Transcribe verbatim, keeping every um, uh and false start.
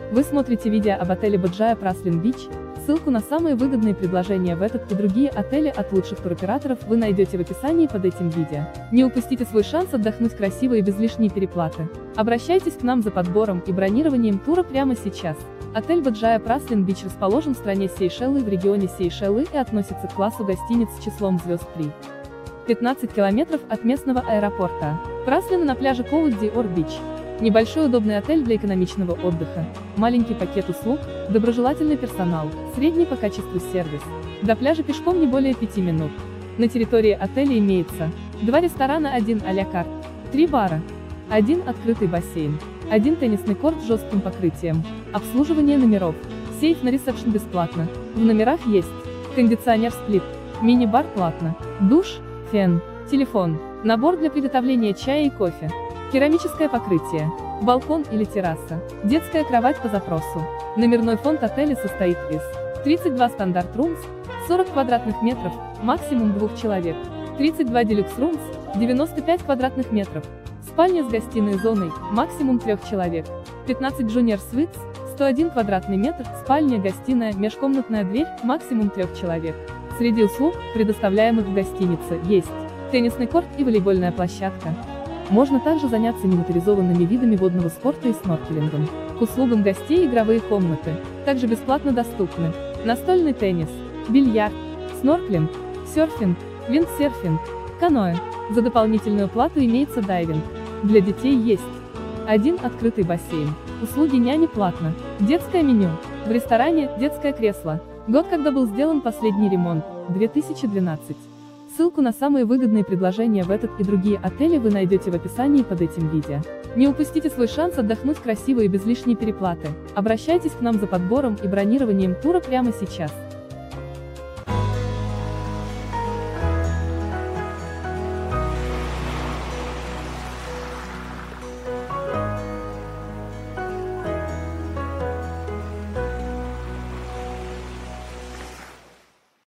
Вы смотрите видео об отеле Баджайя Праслин Бич. Ссылку на самые выгодные предложения в этот и другие отели от лучших туроператоров вы найдете в описании под этим видео. Не упустите свой шанс отдохнуть красиво и без лишней переплаты. Обращайтесь к нам за подбором и бронированием тура прямо сейчас. Отель Баджайя Праслин Бич расположен в стране Сейшелы в регионе Сейшелы и относится к классу гостиниц с числом звезд три. пятнадцать километров от местного аэропорта. Праслина на пляже Коуди-Ор-Бич. Небольшой удобный отель для экономичного отдыха, маленький пакет услуг, доброжелательный персонал, средний по качеству сервис. До пляжа пешком не более пяти минут. На территории отеля имеется два ресторана, один а-ля карт, три бара, один открытый бассейн, один теннисный корт с жестким покрытием, обслуживание номеров, сейф на ресепшн бесплатно, в номерах есть кондиционер-сплит, мини-бар платно, душ, фен, телефон, набор для приготовления чая и кофе. Керамическое покрытие, балкон или терраса, детская кровать по запросу. Номерной фонд отеля состоит из тридцать два стандарт румс, сорок квадратных метров, максимум двух человек, тридцать два делюкс румс, девяносто пять квадратных метров, спальня с гостиной зоной, максимум трех человек, пятнадцать джуниор свитс, сто один квадратный метр, спальня, гостиная, межкомнатная дверь, максимум трех человек. Среди услуг, предоставляемых в гостинице, есть теннисный корт и волейбольная площадка. Можно также заняться немоторизованными видами водного спорта и сноркелингом. К услугам гостей игровые комнаты, также бесплатно доступны настольный теннис, бильярд, снорклинг, серфинг, виндсерфинг, каноэ. За дополнительную плату имеется дайвинг. Для детей есть один открытый бассейн. Услуги няни платно. Детское меню. В ресторане детское кресло. Год, когда был сделан последний ремонт, две тысячи двенадцатый. Ссылку на самые выгодные предложения в этот и другие отели вы найдете в описании под этим видео. Не упустите свой шанс отдохнуть красиво и без лишней переплаты. Обращайтесь к нам за подбором и бронированием тура прямо сейчас.